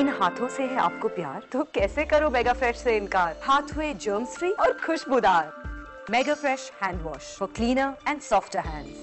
इन हाथों से है आपको प्यार, तो कैसे करो मेगा फ्रेश से इनकार। हाथ हुए जर्म्स फ्री और खुशबूदार। Mega fresh hand wash for cleaner and softer hands.